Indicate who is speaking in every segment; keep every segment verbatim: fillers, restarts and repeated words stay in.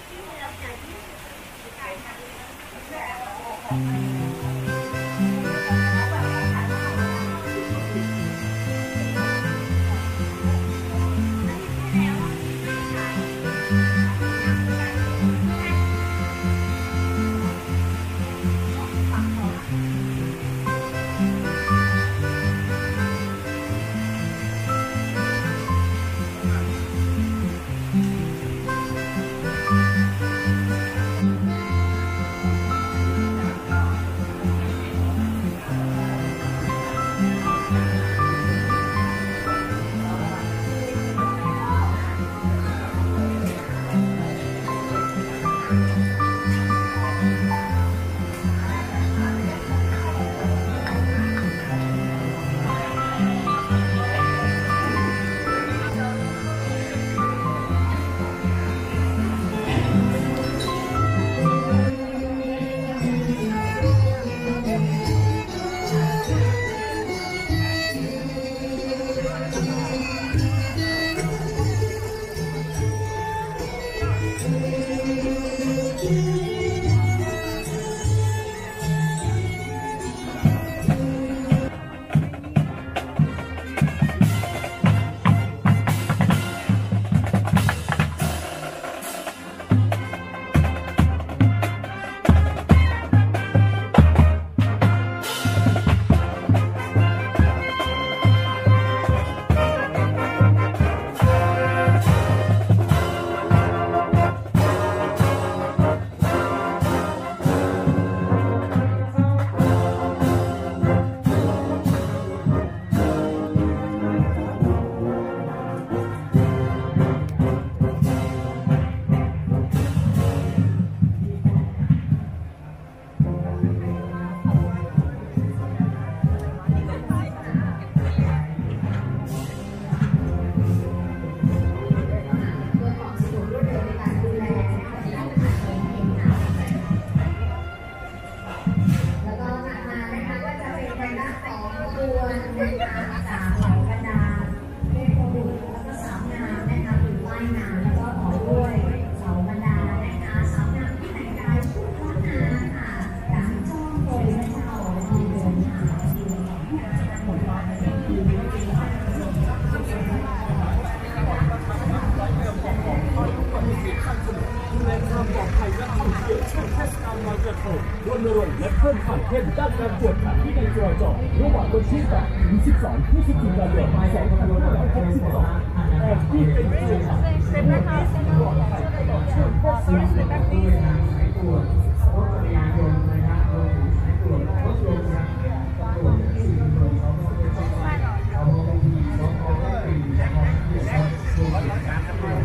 Speaker 1: รณรงค์และเพิ่มความเข้มด้านการตรวจขันที่ในจราจรระหว่างวันที่แปดถึงสิบสองพฤศจิกายนสองพันห้าร้อยหกสิบสองออกที่เป็นจริงเป็นนะคะปลอดภัยตลอดช่วงเทศกาลด้วยการสายตรวจรถจักรยานยนต์นะครับรวมถึงสายตรวจรถยนต์นะตำรวจสื่อมวลชนเขาก็ไม่ต้องเอาโมบีสองคนได้ปีนะครับที่จะรวมถึงการตำรวจ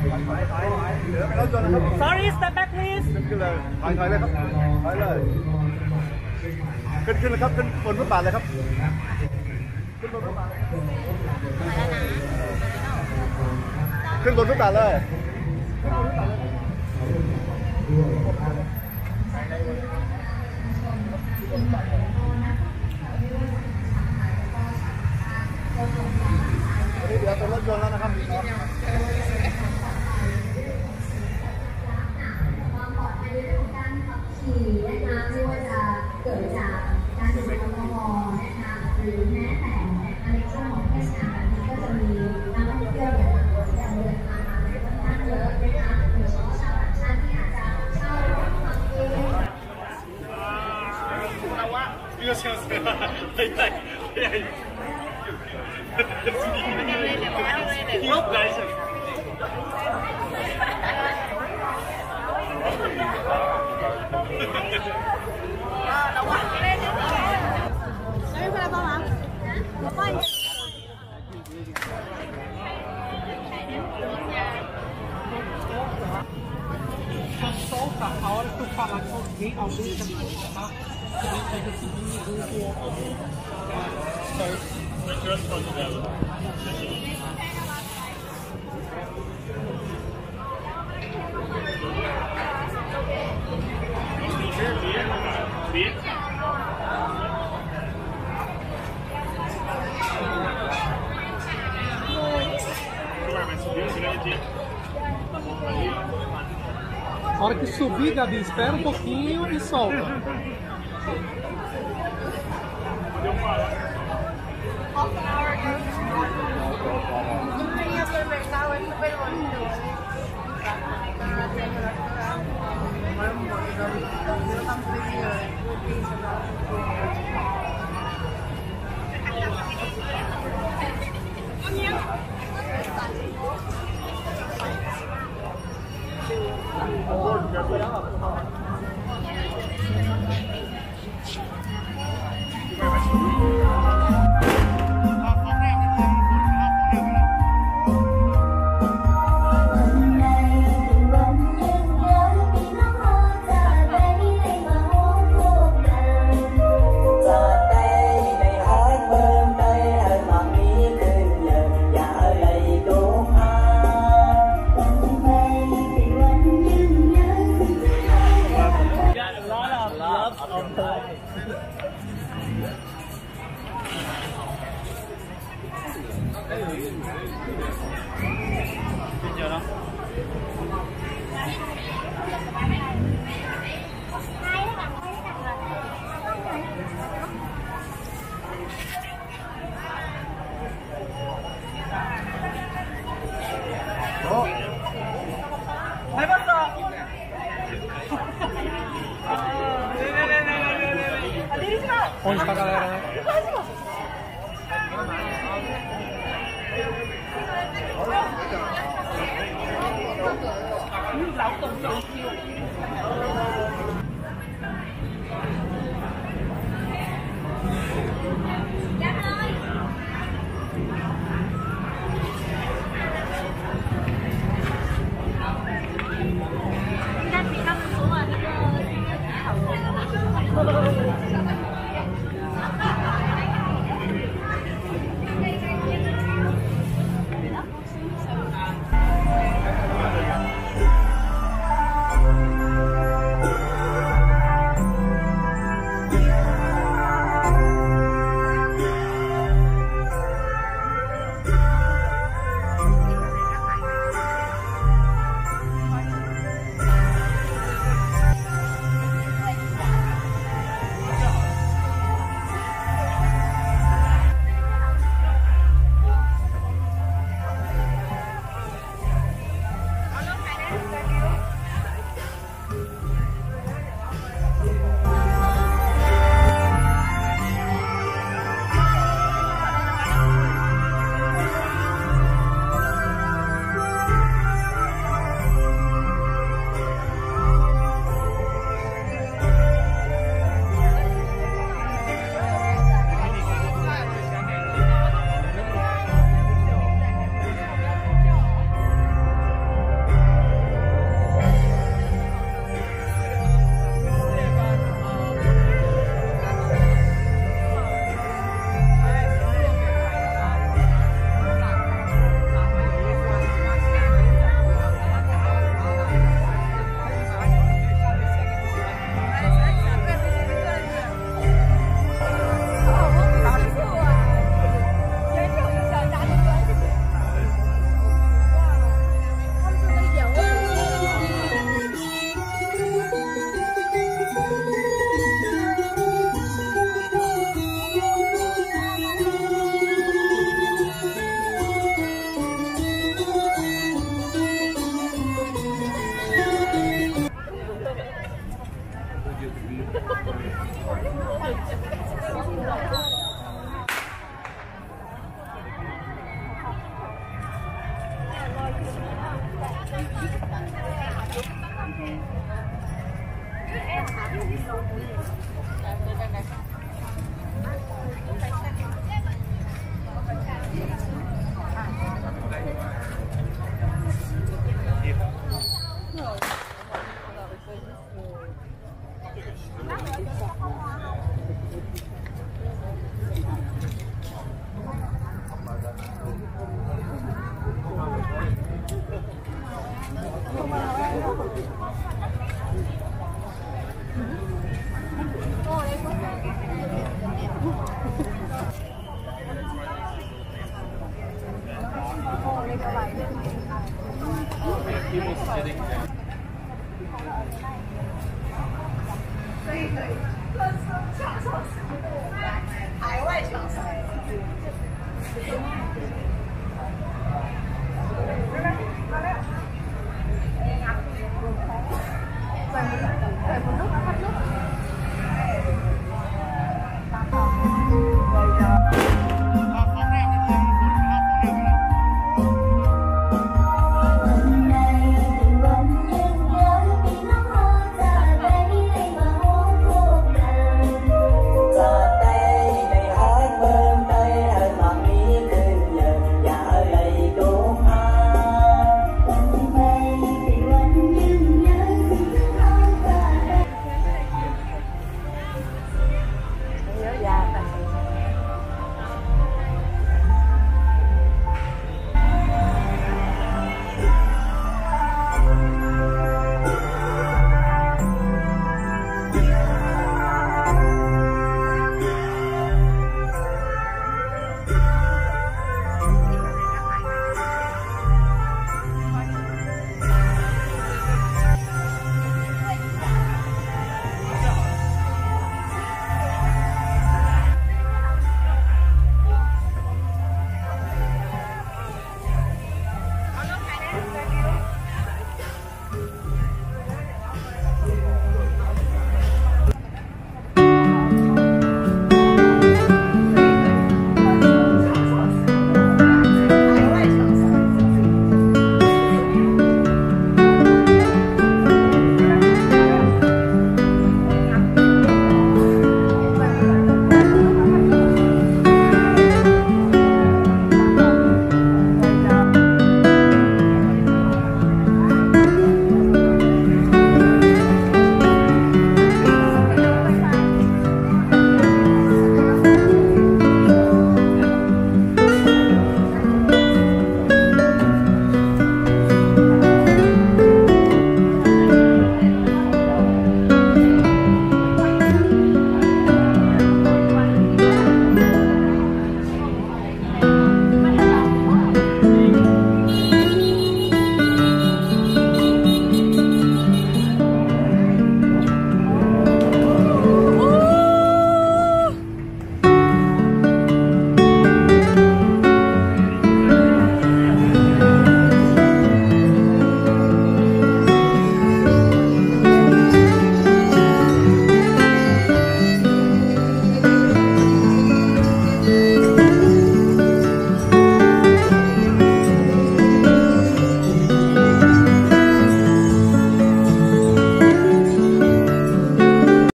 Speaker 2: Sorry, step back please.
Speaker 3: ขึ้นเลยถอยถอยเลยครับถอยเลยขึ้นขึ้นเลยครับขึ้นบนฟุตบาทเลยครับขึ้นบนฟุตบาทขึ้นบนฟุตบาทเลยเดี๋ยวตัวรถยนต์แล้วนะครับ
Speaker 4: ขี่นะคะไม่ว่าจะเกิดจากการดื่มแอลกอฮอล์นะคะหรือแม้แต่ในช่วงของเทศกาลแบบนี้ก็จะมีนักท่องเที่ยวเนี่ยจะเดินทางมาค่อนข้างเยอะนะคะโดยเฉพาะชาวต่างชาติที่อาจจะเช่ารถขับเอง
Speaker 3: 이거 채웠어요. 이거 나이스.
Speaker 4: Sorry for the ball. Fine.
Speaker 2: 收法好，都发了出，你เอาดูจะมี什么？这边这个是你如果呃，别别。 A hora que subir, Gabi, espera um pouquinho e solta.
Speaker 5: Half an hour ago. Many of them are now in the middle of the door.
Speaker 2: Onde tá a galera, né? He was sitting there.
Speaker 5: 可以可以，特殊享受食物，来海外享受。